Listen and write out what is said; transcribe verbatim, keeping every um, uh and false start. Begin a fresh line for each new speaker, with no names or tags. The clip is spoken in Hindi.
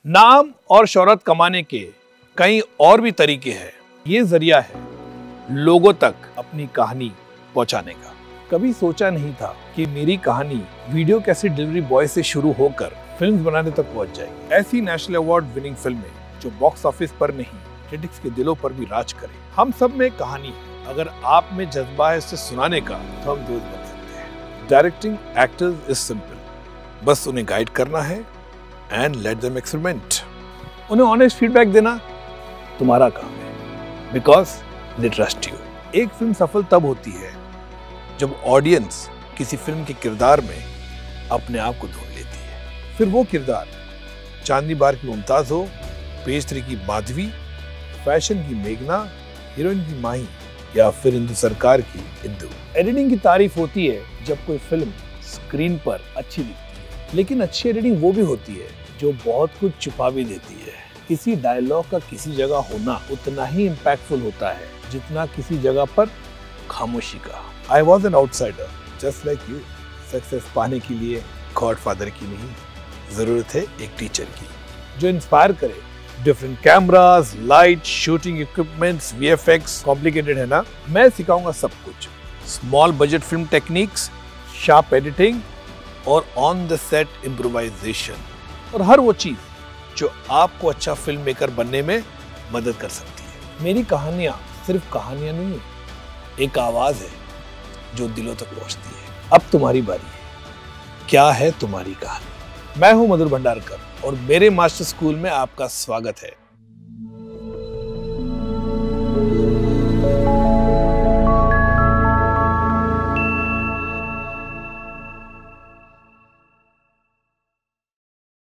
नाम और शोहरत कमाने के कई और भी तरीके हैं। ये जरिया है लोगों तक अपनी कहानी पहुंचाने का। कभी सोचा नहीं था कि मेरी कहानी वीडियो कैसेट डिलीवरी बॉय से शुरू होकर फिल्म्स बनाने तक पहुंच जाएगी। ऐसी नेशनल अवार्ड विनिंग फिल्में जो बॉक्स ऑफिस पर नहीं, क्रिटिक्स के दिलों पर भी राज करे। हम सब में कहानी है, अगर आप में जज्बा है इसे सुनाने का तो हम दोस्त बन सकते हैं। डायरेक्टिंग एक्टर्स इज सिंपल, बस उन्हें गाइड करना है एंड लेट देम एक्सपेरिमेंट। उन्हें ऑनेस्ट फीडबैक देना तुम्हारा काम है, बिकॉज दे ट्रस्ट यू। एक फिल्म सफल तब होती है जब ऑडियंस किसी फिल्म के किरदार में अपने आप को ढूंढ लेती है। फिर वो किरदार चांदनी बार की मुमताज हो, पेज थ्री की माधवी, फैशन की मेघना, हीरोइन की माही या फिर इंदु सरकार की इंदु। एडिटिंग की तारीफ होती है जब कोई फिल्म स्क्रीन पर अच्छी दिखती है, लेकिन अच्छी एडिटिंग वो भी होती है जो बहुत कुछ छुपा भी देती है। किसी डायलॉग का किसी जगह होना उतना ही इम्पैक्टफुल होता है जितना किसी जगह पर खामोशी का। I was an outsider just like you. Success पाने के लिए गॉडफादर की नहीं, जरूरत है एक टीचर की जो इंस्पायर करे। Different cameras, light, shooting equipments, VFX complicated है ना? मैं सिखाऊंगा सब कुछ। Small budget film techniques, sharp editing और ऑन द सेट इम्प्रोवाइजेशन, और हर वो चीज जो आपको अच्छा फिल्म मेकर बनने में मदद कर सकती है। मेरी कहानियां सिर्फ कहानियां नहीं, एक आवाज है जो दिलों तक पहुंचती है। अब तुम्हारी बारी है, क्या है तुम्हारी कहानी? मैं हूं मधुर भंडारकर और मेरे मास्टर स्कूल में आपका स्वागत है।